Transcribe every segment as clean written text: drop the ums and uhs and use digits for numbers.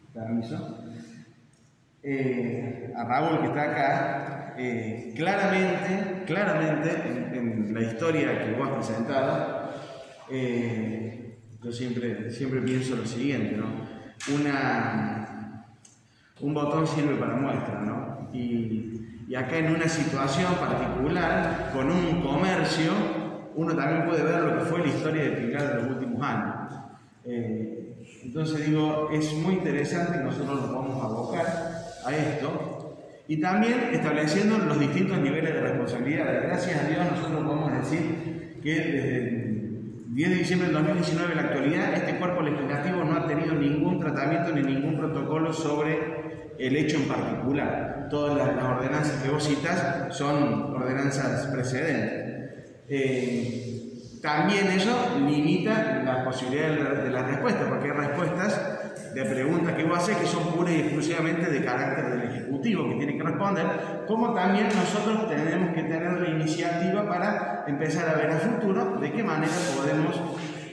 Permiso. A Raúl, que está acá, claramente en la historia que vos has presentado, yo siempre pienso lo siguiente, ¿no? Un botón sirve para muestra, ¿no? Y acá en una situación particular, con un comercio, uno también puede ver lo que fue la historia de Pilar de los últimos años. Entonces digo, es muy interesante que nosotros nos vamos a abocar a esto y también estableciendo los distintos niveles de responsabilidad. Gracias a Dios nosotros podemos decir que desde el 10 de diciembre del 2019 en la actualidad este cuerpo legislativo no ha tenido ningún tratamiento ni ningún protocolo sobre el hecho en particular. Todas las ordenanzas que vos citas son ordenanzas precedentes. También eso limita las posibilidades de la respuesta, porque hay respuestas de preguntas que vos haces que son puras y exclusivamente de carácter del Ejecutivo, que tiene que responder, como también nosotros tenemos que tener la iniciativa para empezar a ver a futuro de qué manera podemos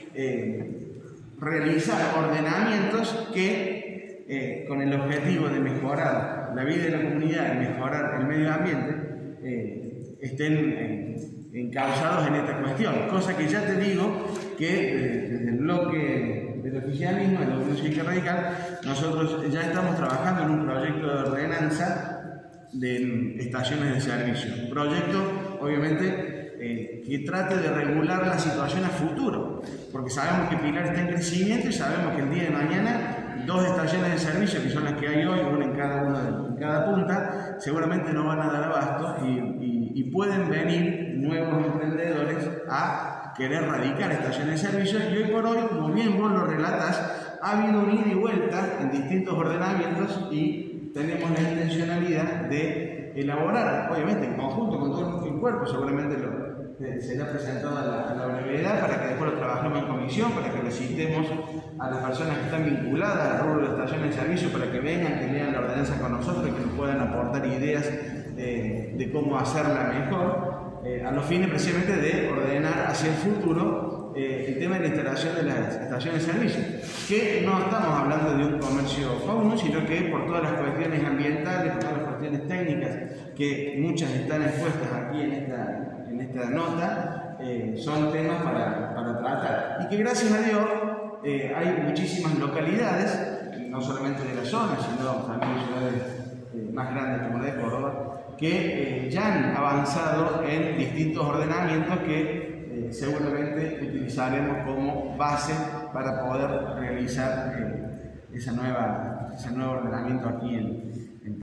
realizar ordenamientos que con el objetivo de mejorar la vida de la comunidad y mejorar el medio ambiente estén encausados en esta cuestión, cosa que ya te digo que desde el bloque del oficialismo, de la Unión Cívica Radical, nosotros ya estamos trabajando en un proyecto de ordenanza de estaciones de servicio, un proyecto obviamente que trate de regular la situación a futuro, porque sabemos que Pilar está en crecimiento y sabemos que el día de mañana 2 estaciones de servicio, que son las que hay hoy, una en cada punta, seguramente no van a dar abasto y pueden venir nuevos emprendedores a querer radicar estaciones de servicio. Y hoy por hoy, como bien vos lo relatas, ha habido un ida y vuelta en distintos ordenamientos y tenemos la intencionalidad de elaborar, obviamente en conjunto con todo el cuerpo, seguramente será presentado a la brevedad para que después lo trabajemos en comisión, para que lo citemos a las personas que están vinculadas al rubro de estaciones de servicio para que vengan, que lean la ordenanza con nosotros y que nos puedan aportar ideas de cómo hacerla mejor, a los fines precisamente de ordenar hacia el futuro el tema de la instalación de las estaciones de servicio, que no estamos hablando de un comercio común, sino que por todas las cuestiones ambientales, por todas las cuestiones técnicas, que muchas están expuestas aquí en esta nota, son temas para tratar. Y que gracias a Dios hay muchísimas localidades, no solamente de la zona, sino también ciudades más grandes como la de Córdoba, que ya han avanzado en distintos ordenamientos que seguramente utilizaremos como base para poder realizar ese nuevo ordenamiento aquí en